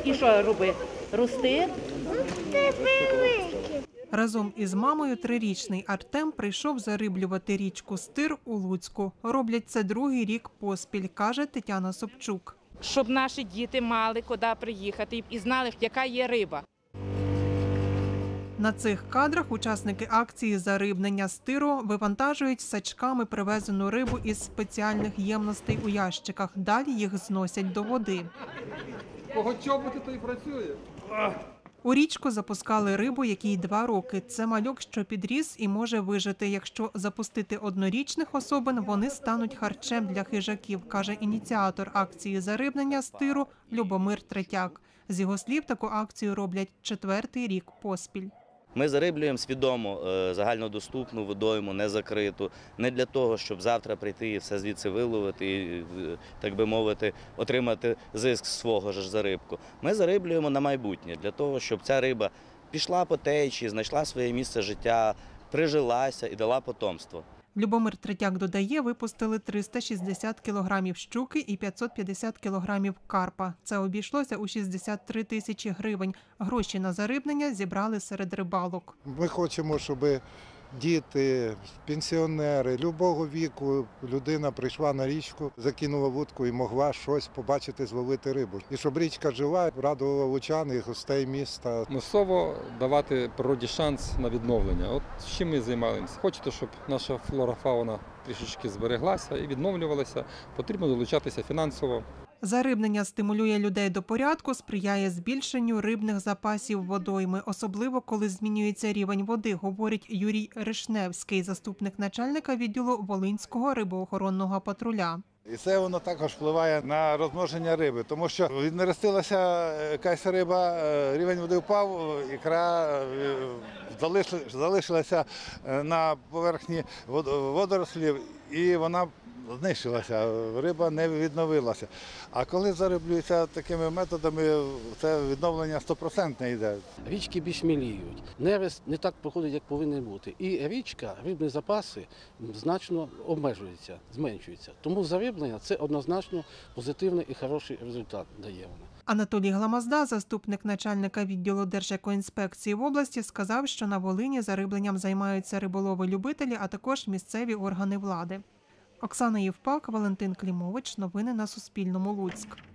І що робити? Рости? Разом із мамою 3-річний Артем прийшов зариблювати річку Стир у Луцьку. Роблять це другий рік поспіль, каже Тетяна Собчук. Щоб наші діти мали куди приїхати і знали, яка є риба. На цих кадрах учасники акції зарибнення Стиру вивантажують сачками привезену рибу із спеціальних ємностей у ящиках. Далі їх зносять до води. Кого чоботи, то й працює. У річку запускали рибу, якій 2 роки. Це мальок, що підріс і може вижити. Якщо запустити однорічних особин, вони стануть харчем для хижаків, каже ініціатор акції зарибнення Стиру Любомир Третяк. З його слів, таку акцію роблять 4-й рік поспіль. Ми зариблюємо свідомо загальнодоступну водойму, не закриту, не для того, щоб завтра прийти і все звідси виловити і, так би мовити, отримати зиск свого ж за рибку. Ми зариблюємо на майбутнє, для того, щоб ця риба пішла по течії, знайшла своє місце життя, прижилася і дала потомство. Любомир Третяк додає, випустили 360 кілограмів щуки і 550 кілограмів карпа. Це обійшлося у 63 тисячі гривень. Гроші на зарибнення зібрали серед рибалок. Ми хочемо, щоб діти, пенсіонери, любого віку людина прийшла на річку, закинула вудку і могла щось побачити, зловити рибу. І щоб річка жила, радувала лучан і гостей міста. Масово давати природі шанс на відновлення. От чим ми займаємося. Хочете, щоб наша флора-фауна трішечки збереглася і відновлювалася, потрібно долучатися фінансово. Зарибнення стимулює людей до порядку, сприяє збільшенню рибних запасів водойми, особливо коли змінюється рівень води, говорить Юрій Ришневський, заступник начальника відділу Волинського рибоохоронного патруля. І це воно також впливає на розмноження риби, тому що віднерестилася якась риба, рівень води впав, ікра залишилася на поверхні водорослів і вона знищилася, риба не відновилася. А коли зариблюється такими методами, це відновлення 100% йде. Річки більш міліють, нерест не так проходить, як повинен бути. І річка, рибні запаси значно обмежуються, зменшуються. Тому зариблення – це однозначно позитивний і хороший результат дає воно. Анатолій Гламазда, заступник начальника відділу Держекоінспекції в області, сказав, що на Волині зарибленням займаються риболови-любителі, а також місцеві органи влади. Оксана Євпак, Валентин Клімович. Новини на Суспільному. Луцьк.